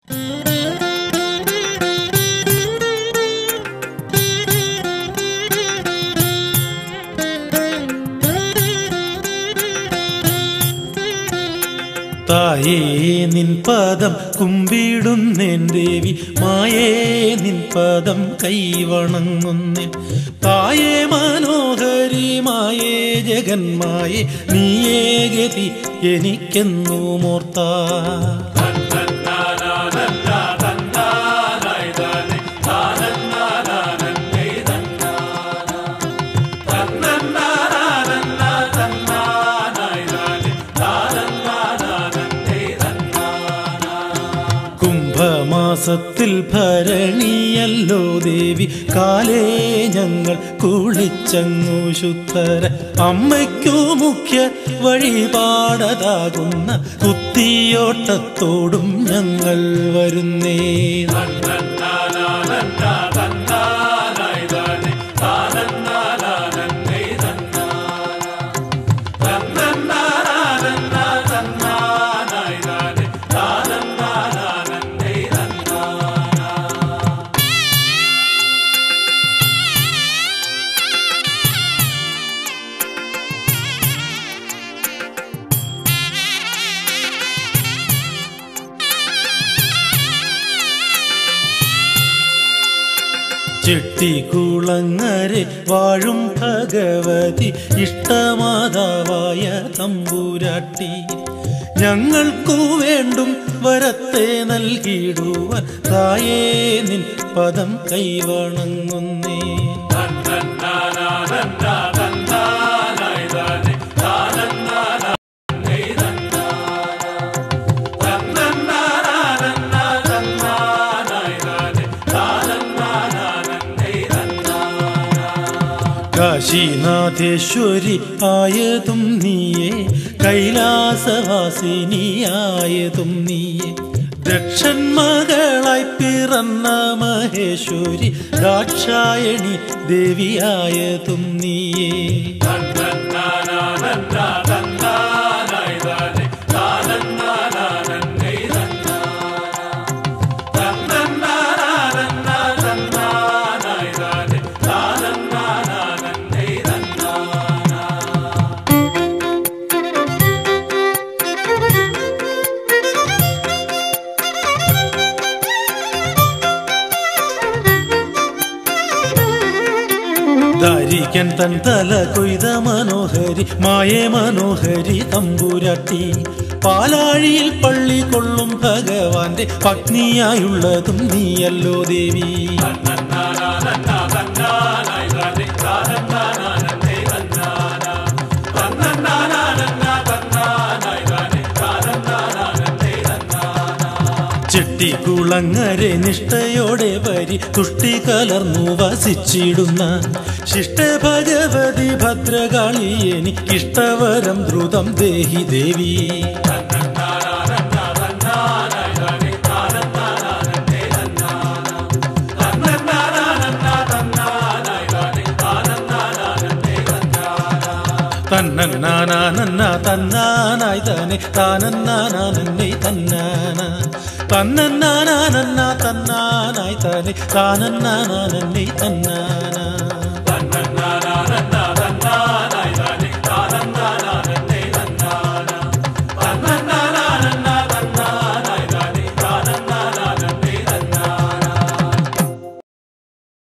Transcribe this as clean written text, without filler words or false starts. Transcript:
തായേ നിൻ പദം കുമ്പിടുന്നേൻ ദേവി, മായേ നിൻ പദം കൈവണങ്ങുന്നേൻ. തായേ മനോഹരി മായേ ജഗന്മായേ, നീയേ ഗതി എനിക്കെന്നു മോർത്താ. കുംഭമാസത്തിൽ ഭരണിയല്ലോ ദേവി, കാലേ ഞങ്ങൾ കുളിച്ചങ്ങു ശുദ്ധര. അമ്മയ്ക്കു മുഖ്യ വഴിപാടതാകുന്ന കുത്തിയോട്ടത്തോടും ഞങ്ങൾ വരുന്നേ. ചെട്ടിക്കുളങ്ങരെ വാഴും ഭഗവതി, ഇഷ്ടമാതാവായ തമ്പുരാട്ടി, ഞങ്ങൾക്കു വേണ്ടും വരത്തെ നൽകിടുവാൻ തായേ നിൻ പദം കൈവണങ്ങുന്നേ. കാശീനാഥേശ്വരി ആയതും നീയേ, കൈലാസവാസിനിയായതും നീയേ, ദക്ഷന്മകളായി പിറന്ന മഹേശ്വരി ദാക്ഷായണി ദേവിയായതും നീയേ. ധരിക്കൻ തൻ തല കൊയ്ത മനോഹരി മായേ മനോഹരി തമ്പുരാട്ടി, പാലാഴിയിൽ പള്ളി കൊള്ളും ഭഗവാന്റെ പത്നിയായുള്ളതും നീയല്ലോ ദേവി. ചെട്ടിക്കുളങ്ങരെ നിഷ്ഠയോടെ വരി തുഷ്ടി കലർന്നു വസിച്ചിടുന്ന ശിഷ്ട ഭഗവതി ഭദ്രകാളി, എനിക്കിഷ്ടവരം ദ്രുതം ദേഹി ദേവി. തന്നന്നാനാനന്ന തന്നാനായി തന്നെ താനന്നാനാനന്നെ തന്നാന, തന്നന്നാനാനന്ന തന്നാനായി തന്നെ താനന്നാനാനന്നെ തന്നാന.